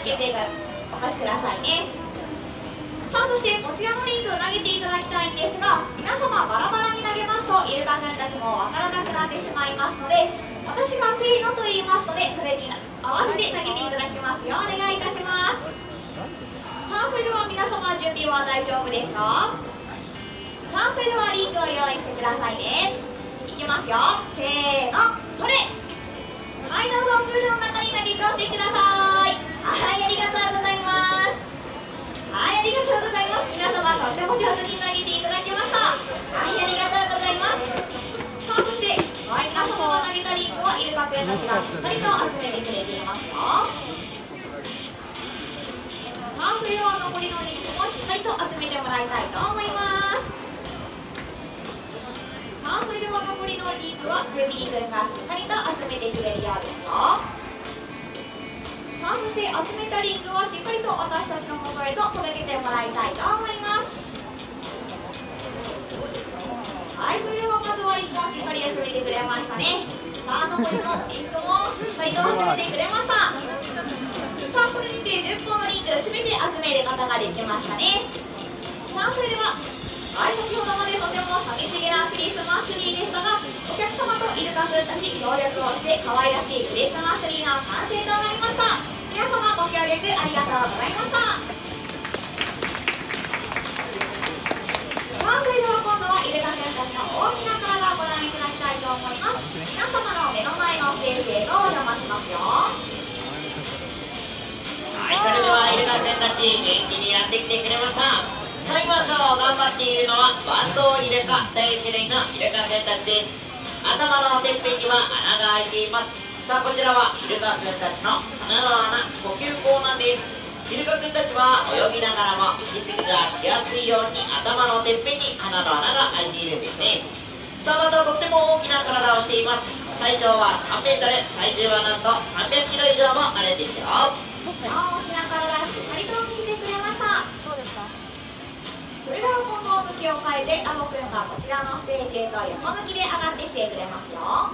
けてお越しくださいね。さあそしてこちらのリングを投げていただきたいんですが、皆様バラバラに投げますとイルカ君たちもわからなくなってしまいますので、私がせーのと言いますのでそれに合わせて投げていただきますようお願いいたします。さあそれでは皆様準備は大丈夫ですか？さあそれではリングを用意してくださいね。いきますよ、せーの、それ。はい、どうぞプールの中に投げ込んでください。はい、ありがとうございます。はい、ありがとうございます。皆様とっても上手に投げていただきました。はい、ありがとうございます。さあそして、はい、皆様が投げたリングをイルカ君たちがしっかりと集めてくれていますよ。さあそれでは残りのリングもしっかりと集めてもらいたいと思います。さあそれでは残りのリングは準備リングがしっかりと集めてくれるようですよ。さあそして集めたリングはしっかりと私たちの元へと届けてもらいたいと思います。はい、それではまずは1本しっかり集めてくれましたね。さあ残りのリングもしっかりと集めてくれました。さあこれにて10本のリング全て集めることができましたね。さあそれでははい、先ほどまでとても寂しげなクリスマスツリーでしたが、お客様とイルカ君たち協力をして可愛らしいクリスマスツリーの完成となりました。皆様ご協力ありがとうございました。さあそれでは今度はイルカ君たちの大きな体をご覧いただきたいと思います。皆様の目の前のステージへとお邪魔しますよ。はい、それではイルカ君たち元気にやってきてくれました。さあ行きましょう。頑張っているのはバンドウイルカという種類のイルカ君たちです。頭のてっぺんには穴が開いています。さあこちらはイルカ君たちの鼻の穴、呼吸孔なんです。イルカ君たちは泳ぎながらも息継ぎがしやすいように頭のてっぺんに鼻の穴が開いているんですね。さあまたとっても大きな体をしています。体長は3メートル、体重はなんと300キロ以上もあるんですよ。 大きな体しっかりと見せてくれました。それでは今度向きを変えてアボくんがこちらのステージへと横向きで上がってきてくれますよ。は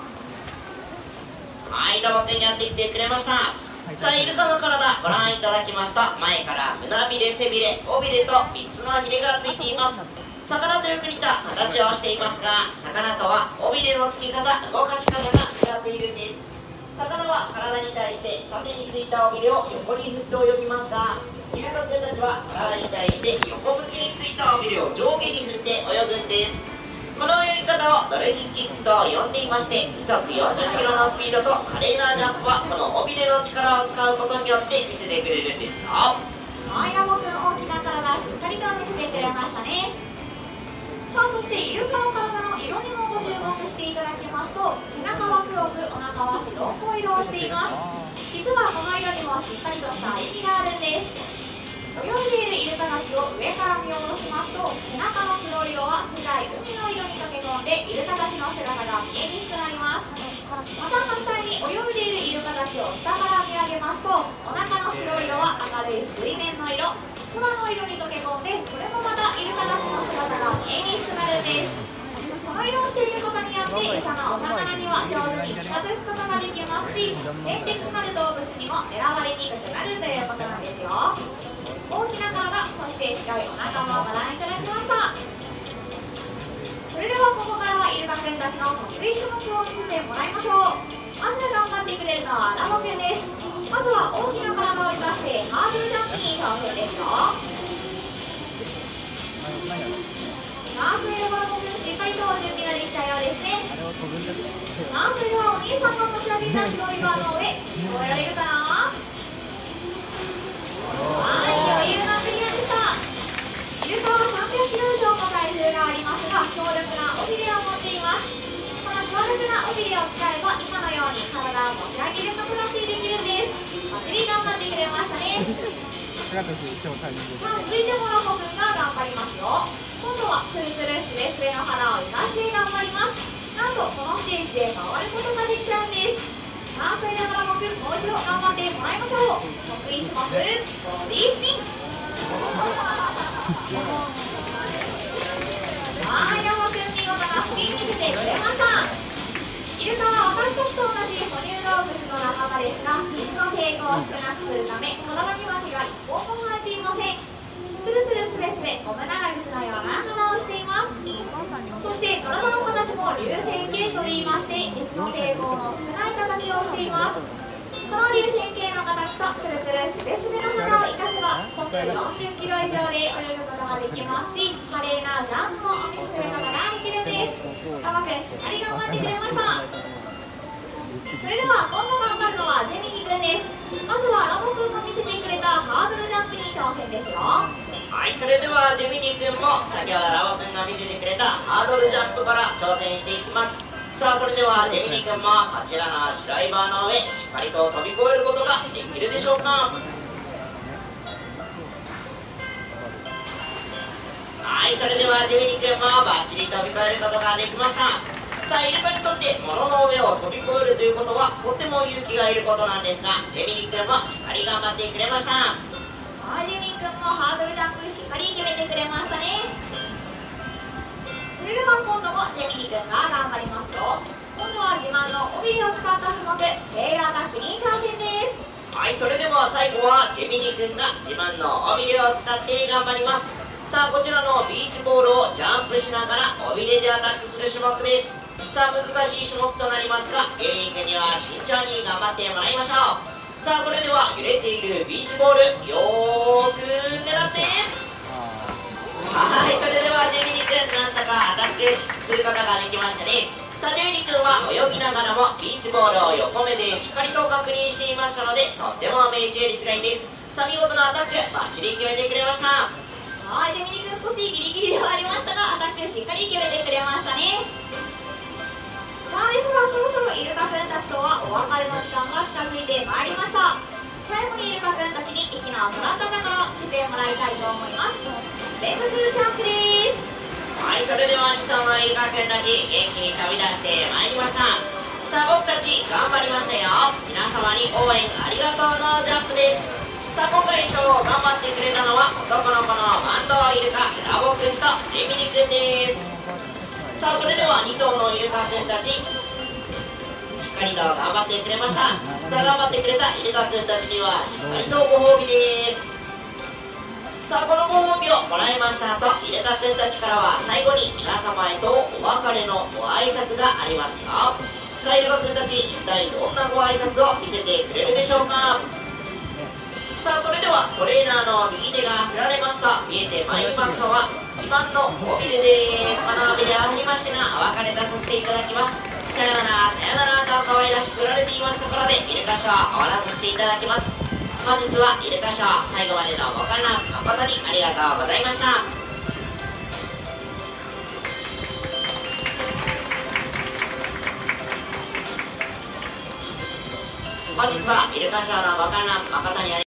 い、ロボくんやってきてくれました。さあイルカの体ご覧いただきますと、前から胸びれ、背びれ、尾びれと3つのヒレがついています。魚とよく似た形をしていますが、魚とは尾びれのつき方、動かし方が違っているんです。魚は体に対して縦についた尾びれを横に振って泳ぎますが、イルカ君たちは体に対して横向きについた尾びれを上下に振って泳ぐんです。この泳ぎ方をドルフィンキックと呼んでいまして、時速40キロのスピードと華麗なジャンプはこの尾びれの力を使うことによって見せてくれるんですよ。 い、ラボくん大きな体しっかりと見せてくれましたね。さあそしてイルカの体の色にもご注目していただきますと、背中は黒くお腹は白っぽい色をしています。実はこの色にもしっかりとした意味があるんです。泳いでいるイルカたちを上から見下ろしますと、背中の黒色は深い海の色に溶け込んでイルカたちの姿が見えにくくなります。また反対に泳いでいるイルカたちを下から見上げますと、お腹の白色は明るい水面の色、空の色に溶け込んで、これもまたイルカたちの姿が見えにくくなるんです。この色をしていることによって餌のお魚には上手に近づくことができますし、天敵となる動物にも狙われにくくなるということなんですよ。大きな体、そして白いお腹もご覧いただきました。それではここからはイルカ君たちの得意種目を見せてもらいましょう。まず頑張ってくれるのはラボくんです。まずは大きな体を生かしてハードルジャンプに挑戦ですよ。さあそれではラボくんしっかりと準備ができたようですね。さあそれではお兄さんが持ち上げた白いバーの上、越えられるかな。はい、余裕のクリアでした。イルカは300キロ以上の体重がありますが、強力な尾びれを持っています。この強力な尾びれを使えば、今のように体を持ち上げることができるんです。バッチリ頑張ってくれましたね。さあ続いてもラボくんが頑張りますよ。今度はツルツルスレスレの腹を生かして頑張ります。なんとこのステージで回ることができちゃうんです。さあそれではラボくん、もう一度頑張ってもらいましょう。得意種目ボディスピン。はい、ラボくん見事なスピン見せてくれました。 イルカは私たちと同じ哺乳動物の仲間ですが、水の抵抗を少なくするため体には毛が1本も生えていません。つるつるすべすべゴム長靴のような肌をしています。そして体の形も流線形といいまして、水の抵抗の少ない形をしています。この流線形の形とつるつるすべすべの肌を生かせば速40キロ以上で泳ぐことができますし、華麗なジャンプを見せることができるんです。ラバくんしっかり頑張ってくれました。それでは今度頑張るのはジェミニくんです。まずはラボくんが見せてくれたハードルジャンプに挑戦ですよ。 はい、それではジェミニ君も先ほどラボ君が見せてくれたハードルジャンプから挑戦していきます。さあ、それではジェミニ君もこちらの白いバーの上しっかりと飛び越えることができるでしょうか。はい、それではジェミニ君もバッチリ飛び越えることができました。さあ、イルカにとって物の上を飛び越えるということはとっても勇気がいることなんですが、ジェミニ君もしっかり頑張ってくれました。 はい、ジェミニ君もハードルジャンプしっかり決めてくれましたね。それでは今度もジェミニ君が頑張りますよ。今度は自慢の尾びれを使った種目テールアタックに挑戦です。 はい、それでは最後はジェミニ君が自慢の尾びれを使って頑張ります。さあ、こちらのビーチボールをジャンプしながら尾びれでアタックする種目です。さあ、難しい種目となりますが、ジェミニ君には慎重に頑張ってもらいましょう。さあ、それでは揺れているビーチボールよーく狙って、はい、それではジェミニ君なんとかアタックすることができましたね。さあ、ジェミニ君は泳ぎながらもビーチボールを横目でしっかりと確認していましたので、とっても命中率がいいです。さあ、見事なアタックバッチリ決めてくれました。 はい、ジェミニ君少しギリギリではありましたがアタックしっかり決めてくれましたね。さあ、ですがそろそろイルカ君たちとはお別れの時間が近づいてまいりました。最後にイルカ君たちに息の合ったところをしてもらいたいと思います。連続ジャンプです。 はい、それでは2頭のイルカ君たち元気に飛び出してまいりました。さあ、僕たち頑張りましたよ。皆様に応援ありがとうのジャンプです。さあ、今回ショーを頑張ってくれたのは男の子のマントイルカラボくんとジェミニくんです。さあ、それでは2頭のイルカくんたちしっかりと頑張ってくれました。さあ、頑張ってくれたイルカくんたちにはしっかりとご褒美です。さあ、このご褒美をもらいました後、イルカくんたちからは最後に皆様へとお別れのご挨拶がありますよ。さあ、イルカくんたち一体どんなご挨拶を見せてくれるでしょうか。さあ、それではトレーナーの右手が振られますと見えてまいりますのは自慢の尾びれです。この尾びれを振りましてのお別れとさせていただきます。さようならさようならと可愛らしく振られていますところでイルカショーを終わらさせていただきます。本日はイルカショー最後までのご観覧誠にありがとうございました。本日はイルカショーのご観覧誠にありがとうございました。